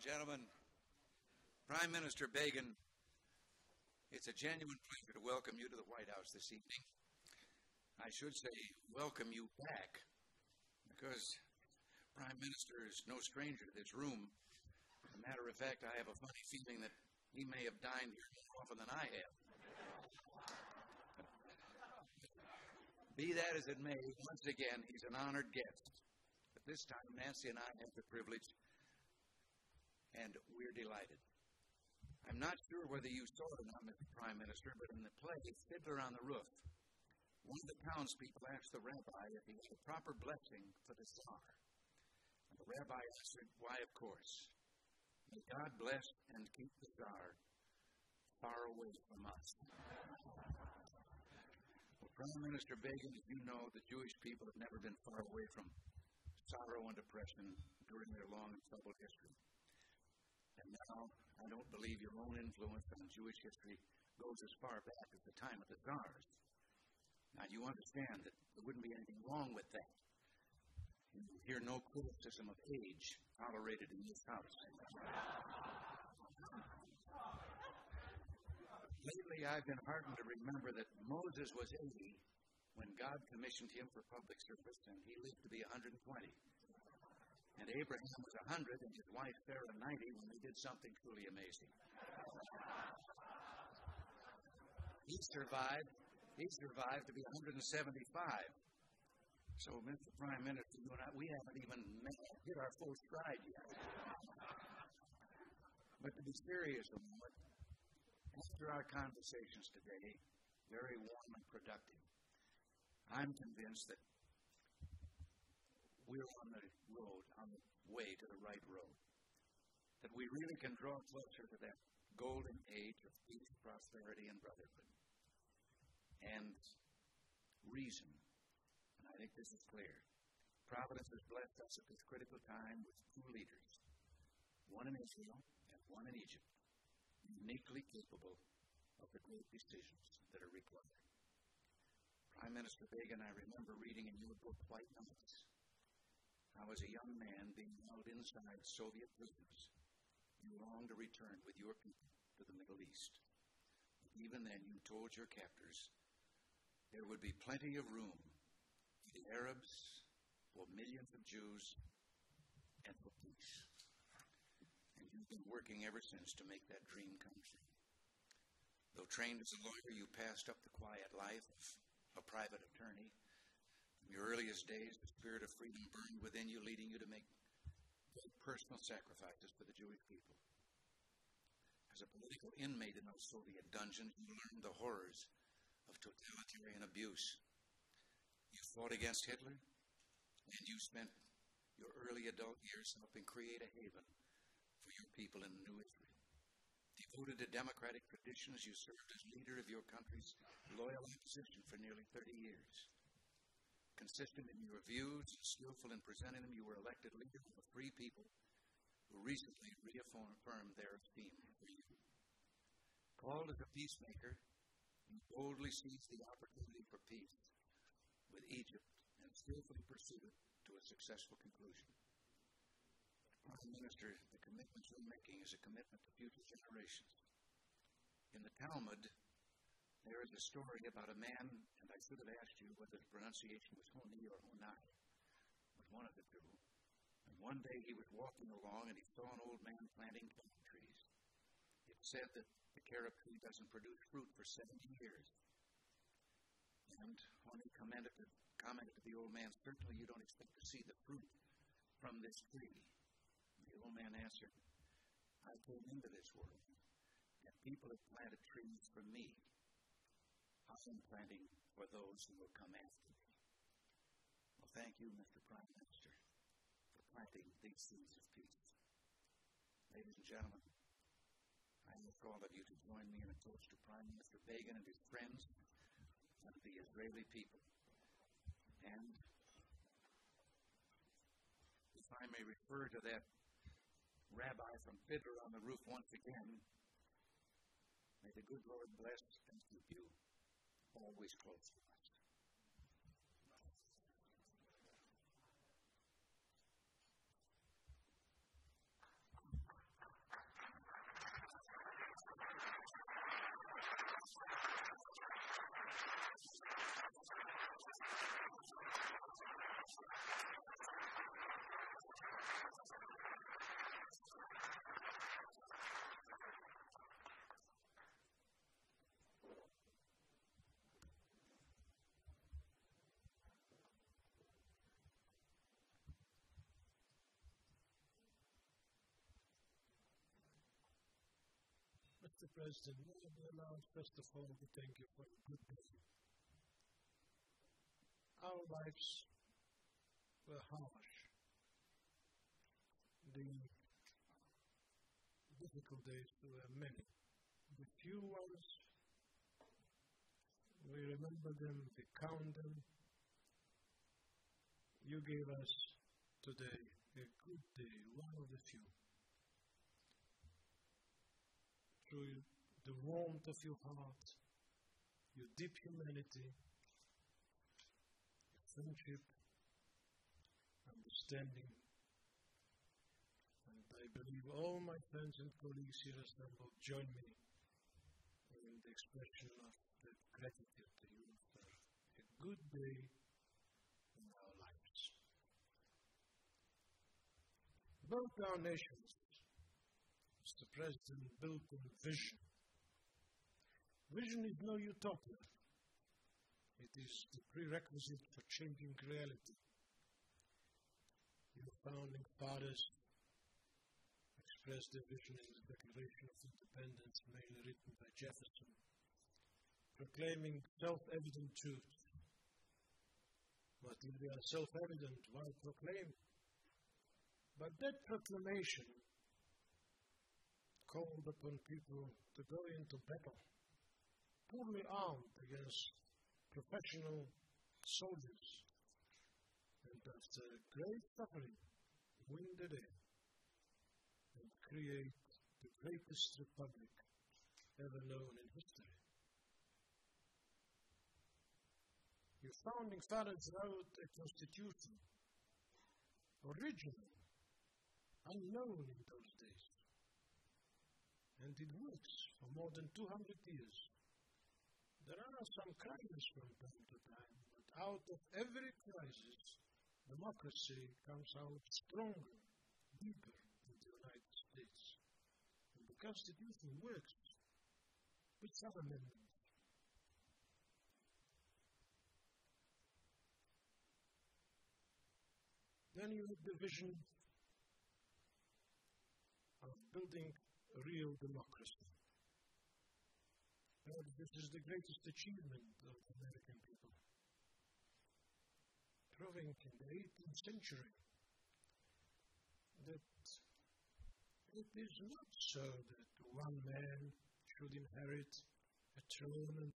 Gentlemen, Prime Minister Reagan, it's a genuine pleasure to welcome you to the White House this evening. I should say welcome you back, because Prime Minister is no stranger to this room. As a matter of fact, I have a funny feeling that he may have dined here more often than I have. Be that as it may, once again, he's an honored guest. But this time, Nancy and I have the privilege, and we're delighted. I'm not sure whether you saw it or not, Mr. Prime Minister, but in the play, Fiddler on the Roof, one of the townspeople asked the rabbi if he had a proper blessing for the Tsar. And the rabbi answered, why, of course. May God bless and keep the Tsar far away from us. Well, Prime Minister Reagan, as you know, the Jewish people have never been far away from sorrow and depression during their long and troubled history. And now, I don't believe your own influence on Jewish history goes as far back as the time of the Tsars. Now, you understand that there wouldn't be anything wrong with that. You hear no criticism of age tolerated in this house. Lately, I've been heartened to remember that Moses was 80 when God commissioned him for public service, and he lived to be 120. And Abraham was 100, and his wife Sarah 90 when they did something truly amazing. He survived to be 175. So, Mr. Prime Minister, you and I, we haven't even hit our full stride yet. But to be serious a moment, after our conversations today, very warm and productive, I'm convinced that we're on the road, on the way to the right road. That we really can draw closer to that golden age of peace, prosperity, and brotherhood. And reason. And I think this is clear. Providence has blessed us at this critical time with two leaders, one in Israel and one in Egypt, uniquely capable of the great decisions that are required. Prime Minister Reagan, I remember reading in your book, White Nights, how as a young man being held inside Soviet prisons, you longed to return with your people to the Middle East. Even then, you told your captors there would be plenty of room for the Arabs, for millions of Jews, and for peace. And you've been working ever since to make that dream come true. Though trained as a lawyer, you passed up the quiet life of a private attorney. From your earliest days, the spirit of freedom burned within you, leading you to make great personal sacrifices for the Jewish people. As a political inmate in those Soviet dungeons, you learned the horrors of totalitarian abuse. You fought against Hitler, and you spent your early adult years helping create a haven for your people in the new Israel. Devoted to democratic traditions, you served as leader of your country's loyal opposition for nearly 30 years. Consistent in your views and skillful in presenting them, you were elected leader of a free people who recently reaffirmed their esteem for you. Called as a peacemaker, you boldly seized the opportunity for peace with Egypt and skillfully pursued it to a successful conclusion. Prime Minister, the commitment you're making is a commitment to future generations. In the Talmud, there is a story about a man, and I should have asked you whether the pronunciation was Honi or Honai, but one of the two. And one day he was walking along and he saw an old man planting carob trees. It said that the carob tree doesn't produce fruit for 70 years. And Honi commented to the old man, certainly you don't expect to see the fruit from this tree. The old man answered, I came into this world, and people have planted trees for me. I'm planting for those who will come after me. Well, thank you, Mr. Prime Minister, for planting these seeds of peace. Ladies and gentlemen, I ask all of you to join me in a toast to Prime Minister Reagan and his friends and the Israeli people. And if I may refer to that rabbi from Fiddler on the Roof once again, may the good Lord bless and keep you always close to us. Mr. President, let me allow first of all to thank you for a good day. Our lives were harsh. The difficult days were many. The few ones, we remember them, we count them. You gave us today a good day, one of the few. Through the warmth of your heart, your deep humanity, your friendship, understanding, and I believe all my friends and colleagues here assembled join me in the expression of the gratitude to you for a good day in our lives. Both our nations, Mr. President, built on vision. Vision is no utopia. It is the prerequisite for changing reality. Your founding fathers expressed their vision in the Declaration of Independence, mainly written by Jefferson, proclaiming self-evident truths. But if they are self-evident, why proclaim? But that proclamation called upon people to go into battle, poorly armed against professional soldiers, and after great suffering, win the day and create the greatest republic ever known in history. Your founding fathers wrote a constitution, original, unknown in those days. And it works for more than 200 years. There are some crises from time to time, but out of every crisis, democracy comes out stronger, deeper in the United States. And the Constitution works with some amendments. Then you have the vision of building a real democracy. And this is the greatest achievement of the American people. Proving in the 18th century that it is not so that one man should inherit a throne and